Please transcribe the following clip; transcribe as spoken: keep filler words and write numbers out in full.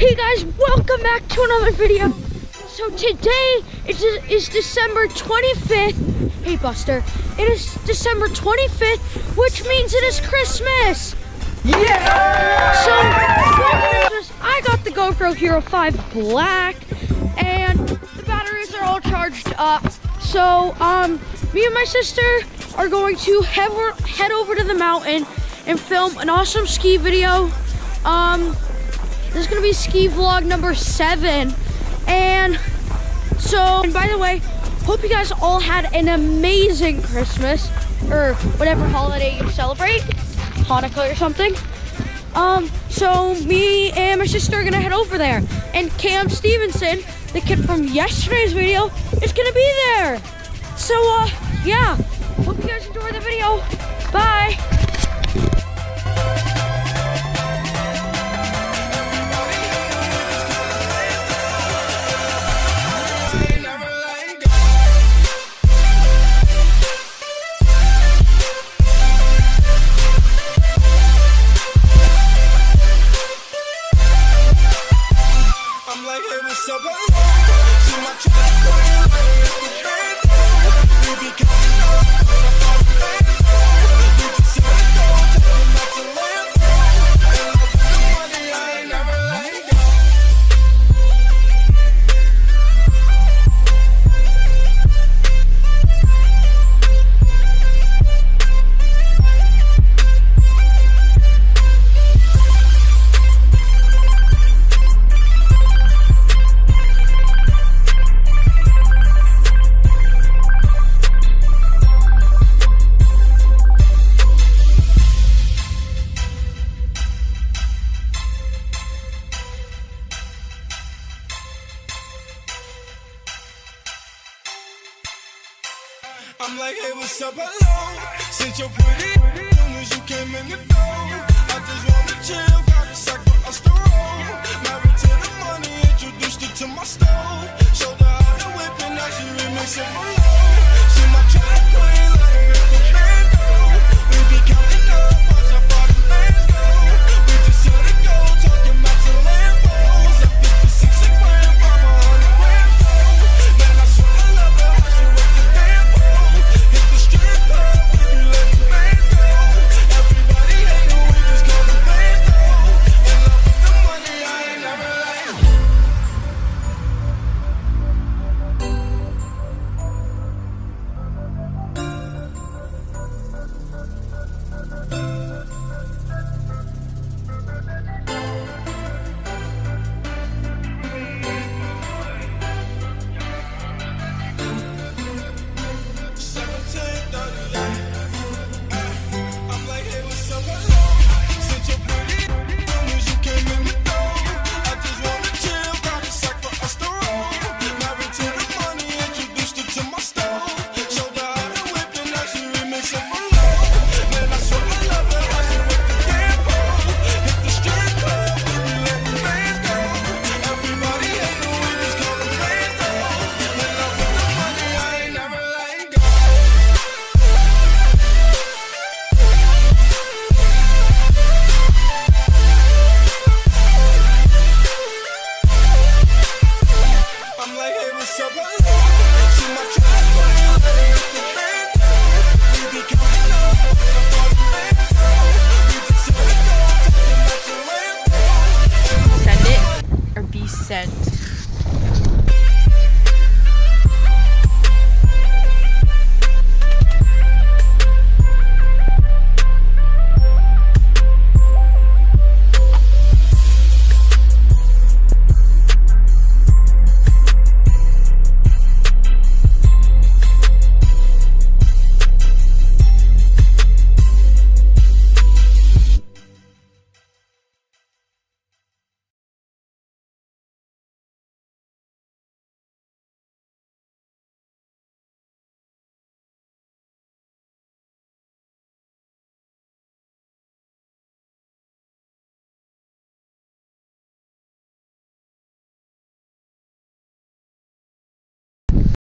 Hey guys, welcome back to another video. So today is, is December twenty-fifth. Hey Buster, it is December twenty-fifth, which means it is Christmas. Yeah! So for Christmas, I got the GoPro Hero five Black, and the batteries are all charged up. So um, me and my sister are going to head, head over to the mountain and film an awesome ski video. Um, this is gonna be ski vlog number seven. And so, and by the way, hope you guys all had an amazing Christmas or whatever holiday you celebrate, Hanukkah or something. Um, so me and my sister are gonna head over there, and Cam Stevenson, the kid from yesterday's video, is gonna be there. So, uh, yeah, hope you guys enjoy the video. Bye. I'm like, hey, what's up, hello? Since you're pretty, soon as you came in the door, I just wanna chill, got a sack for us to roll. Married to the money, introduced her to my stove. Showed her how to whip and now she remix it for low. She my track queen, let her hit the bando. We be counting up, watch how far the bands go. We just set it go, talking about some Lambos. At fifty-six a gram, five hundred grams though. Man, I swear I love her, how she work the damn pole. Hit the strip club, we let the bands go. Everybody hate her, we just call the bands though. In love with the money, I ain't never like. seventeen thirty-eight. I'm like, hey, what's up?